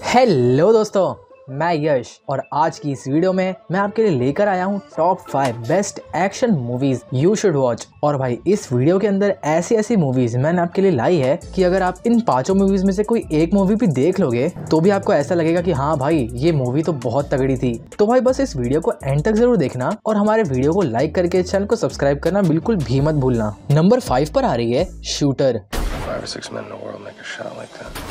Hello दोस्तों, मैं यश और आज की इस वीडियो में मैं आपके लिए लेकर आया हूँ top 5 best action movies you should watch. और भाई इस वीडियो के अंदर ऐसी मूवीज मैंने आपके लिए लाई है कि अगर आप इन 5 मूवीज में से कोई एक मूवी भी देख लोगे तो भी आपको ऐसा लगेगा कि हाँ भाई ये मूवी तो बहुत तगड़ी थी। तो भाई बस इस वीडियो को एंड तक जरूर देखना और हमारे वीडियो को लाइक करके चैनल को सब्सक्राइब करना बिल्कुल भी मत भूलना। नंबर 5 पर आ रही है shooter. 5 or 6 men in the world make a shot like that.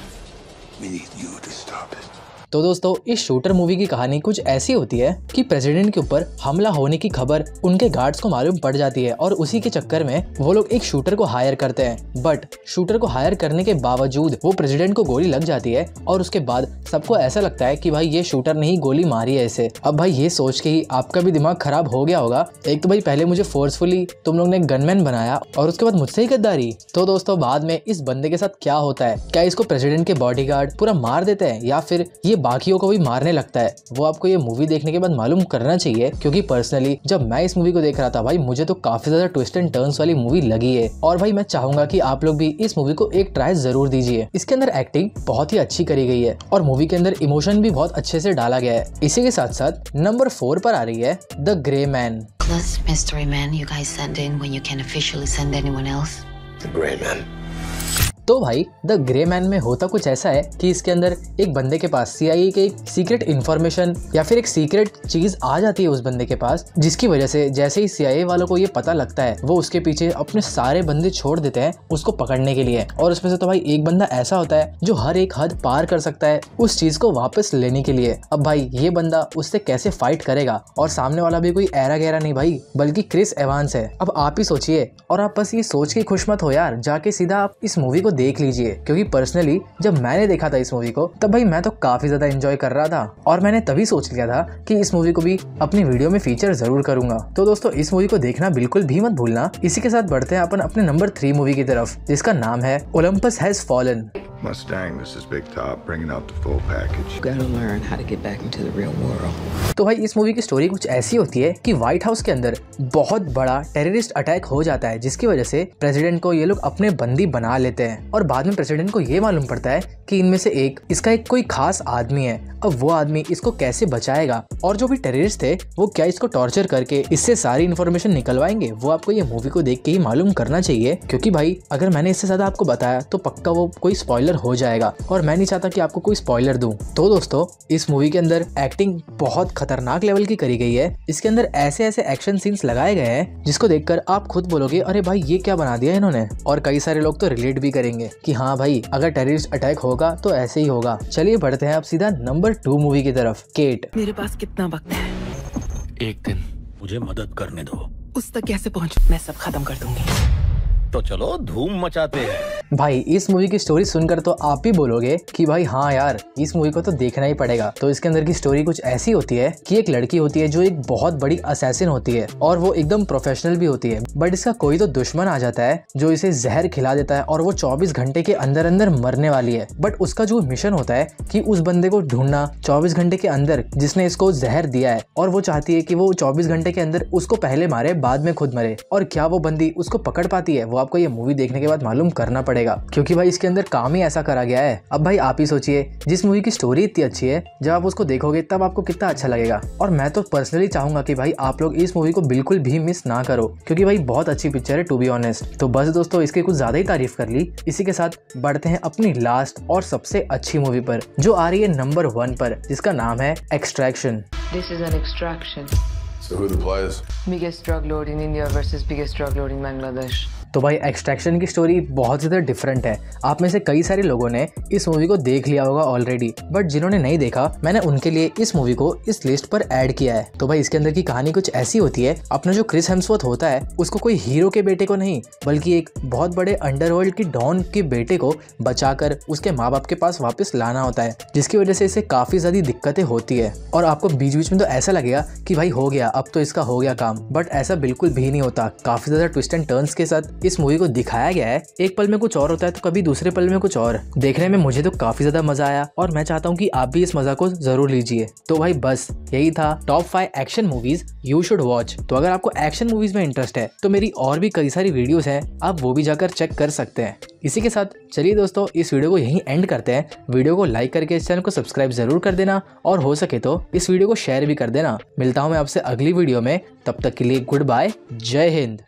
We need you to stop it. तो दोस्तों इस शूटर मूवी की कहानी कुछ ऐसी होती है कि प्रेसिडेंट के ऊपर हमला होने की खबर उनके गार्ड्स को मालूम पड़ जाती है और उसी के चक्कर में वो लोग एक शूटर को हायर करते हैं। बट शूटर को हायर करने के बावजूद वो प्रेसिडेंट को गोली लग जाती है और उसके बाद सबको ऐसा लगता है कि भाई ये शूटर ने ही गोली मारी है इसे। अब भाई ये सोच के ही आपका भी दिमाग खराब हो गया होगा, एक तो भाई पहले मुझे फोर्सफुली तुम लोग ने गनमैन बनाया और उसके बाद मुझसे ही गद्दारी। तो दोस्तों बाद में इस बंदे के साथ क्या होता है, क्या इसको प्रेसिडेंट के बॉडीगार्ड पूरा मार देते हैं या फिर ये बाकियों को भी मारने लगता है, वो आपको ये मूवी देखने के बाद मालूम करना चाहिए। क्योंकि पर्सनली जब मैं इस मूवी को देख रहा था भाई मुझे तो काफी ज्यादा ट्विस्ट एंड टर्न्स वाली मूवी लगी है और भाई मैं चाहूंगा कि आप लोग भी इस मूवी को एक ट्राई जरूर दीजिए। इसके अंदर एक्टिंग बहुत ही अच्छी करी गई है और मूवी के अंदर इमोशन भी बहुत अच्छे से डाला गया है। इसी के साथ साथ नंबर 4 पर आ रही है the Gray Man. Mystery man you guys send in when you can officially send anyone else? The Gray Man. तो भाई द ग्रे मैन में होता कुछ ऐसा है कि इसके अंदर एक बंदे के पास CIA के एक सीक्रेट इन्फॉर्मेशन या फिर एक सीक्रेट चीज आ जाती है उस बंदे के पास, जिसकी वजह से जैसे ही CIA वालों को ये पता लगता है वो उसके पीछे अपने सारे बंदे छोड़ देते हैं उसको पकड़ने के लिए। और उसमें से तो भाई एक बंदा ऐसा होता है जो हर एक हद पार कर सकता है उस चीज को वापस लेने के लिए। अब भाई ये बंदा उससे कैसे फाइट करेगा, और सामने वाला भी कोई ऐरा गहरा नहीं भाई बल्कि क्रिस एवांस है। अब आप ही सोचिए और आप बस ये सोच के खुश मत हो यार, जाके सीधा आप इस मूवी को देख लीजिए। क्योंकि पर्सनली जब मैंने देखा था इस मूवी को तब भाई मैं तो काफी ज्यादा एंजॉय कर रहा था और मैंने तभी सोच लिया था कि इस मूवी को भी अपनी वीडियो में फीचर जरूर करूंगा। तो दोस्तों इस मूवी को देखना बिल्कुल भी मत भूलना। इसी के साथ बढ़ते हैं अपन अपने नंबर 3 मूवी की तरफ, जिसका नाम है Olympus has fallen. Mustang, this is Big Top, bringing out the full package. You gotta learn how to get back into the real world. तो भाई इस मूवी की स्टोरी कुछ ऐसी होती है कि व्हाइट हाउस के अंदर बहुत बड़ा टेररिस्ट अटैक हो जाता है, जिसकी वजह से प्रेसिडेंट को ये लोग अपने बंदी बना लेते हैं और बाद में प्रेसिडेंट को ये मालूम पड़ता है कि इनमें से इसका एक कोई खास आदमी है। अब वो आदमी इसको कैसे बचाएगा और जो भी टेररिस्ट थे वो क्या इसको टॉर्चर करके इससे सारी इन्फॉर्मेशन निकलवाएंगे, वो आपको ये मूवी को देख के ही मालूम करना चाहिए। क्योंकि भाई अगर मैंने इससे ज्यादा आपको बताया तो पक्का वो कोई स्पॉइलर हो जाएगा और मैं नहीं चाहता कि आपको कोई स्पॉइलर दूं। तो दोस्तों इस मूवी के अंदर एक्टिंग बहुत खतरनाक लेवल की करी गई है। इसके अंदर ऐसे एक्शन सीन्स लगाए गए हैं जिसको देखकर आप खुद बोलोगे अरे भाई ये क्या बना दिया इन्होंने, और कई सारे लोग तो रिलेट भी करेंगे कि हाँ भाई अगर टेररिस्ट अटैक होगा तो ऐसे ही होगा। चलिए बढ़ते हैं अब सीधा नंबर 2 मूवी की तरफ, केट। मेरे पास कितना वक्त है? एक दिन मुझे मदद करने दो। उस तक कैसे पहुंचूं? मैं सब खत्म कर दूंगी। तो चलो धूम मचाते हैं। भाई इस मूवी की स्टोरी सुनकर तो आप भी बोलोगे कि भाई हाँ यार इस मूवी को तो देखना ही पड़ेगा। तो इसके अंदर की स्टोरी कुछ ऐसी होती है कि एक लड़की होती है जो एक बहुत बड़ी असैसिन होती है और वो एकदम प्रोफेशनल भी होती है, बट इसका कोई तो दुश्मन आ जाता है जो इसे जहर खिला देता है और वो 24 घंटे के अंदर अंदर मरने वाली है। बट उसका जो मिशन होता है कि उस बंदे को ढूंढना 24 घंटे के अंदर जिसने इसको जहर दिया है, और वो चाहती है कि वो 24 घंटे के अंदर उसको पहले मारे बाद में खुद मरे। और क्या वो बंदी उसको पकड़ पाती है, वो आपको ये मूवी देखने के बाद मालूम करना पड़ेगा, क्योंकि भाई इसके अंदर काम ही ऐसा करा गया है। अब भाई आप ही सोचिए जिस मूवी की स्टोरी इतनी अच्छी है, जब आप उसको देखोगे तब आपको कितना अच्छा लगेगा। और मैं तो पर्सनली चाहूंगा कि भाई आप लोग इस मूवी को बिल्कुल भी मिस ना करो, क्योंकि भाई बहुत अच्छी पिक्चर है टू बी ऑनेस्ट। तो बस दोस्तों इसके कुछ ज्यादा ही तारीफ कर ली। इसी के साथ बढ़ते हैं अपनी लास्ट और सबसे अच्छी मूवी पर, जो आ रही है नंबर 1 पर, जिसका नाम है Extraction. This is an extraction. So who are the players? Biggest drug lord in India versus biggest drug lord in Bangladesh. तो भाई एक्सट्रैक्शन की स्टोरी बहुत ज़्यादा डिफरेंट है। आप में से कई सारे लोगों ने इस मूवी को देख लिया होगा ऑलरेडी, बट जिन्होंने नहीं देखा मैंने उनके लिए इस मूवी को इस लिस्ट पर ऐड किया है। तो भाई इसके अंदर की कहानी कुछ ऐसी होती है, अपना जो क्रिस हेम्सवर्थ होता है उसको कोई हीरो के बेटे को नहीं बल्कि एक बहुत बड़े अंडरवर्ल्ड की डॉन के बेटे को बचाकर उसके माँ बाप के पास वापस लाना होता है, जिसकी वजह से इसे काफी ज्यादा दिक्कतें होती है। और आपको बीच बीच में तो ऐसा लगेगा कि भाई हो गया, अब तो इसका हो गया काम, बट ऐसा बिल्कुल भी नहीं होता। काफी ज्यादा ट्विस्ट एंड टर्न्स के साथ इस मूवी को दिखाया गया है, एक पल में कुछ और होता है तो कभी दूसरे पल में कुछ और। देखने में मुझे तो काफी ज्यादा मजा आया और मैं चाहता हूँ कि आप भी इस मजा को जरूर लीजिए। तो भाई बस यही था top 5 action movies you should watch. तो अगर आपको एक्शन मूवीज में इंटरेस्ट है तो मेरी और भी कई सारी वीडियोस हैं, आप वो भी जाकर चेक कर सकते हैं। इसी के साथ चलिए दोस्तों इस वीडियो को यहीं एंड करते हैं। वीडियो को लाइक करके इस चैनल को सब्सक्राइब जरूर कर देना और हो सके तो इस वीडियो को शेयर भी कर देना। मिलता हूं मैं आपसे अगली वीडियो में, तब तक के लिए गुड बाय, जय हिंद।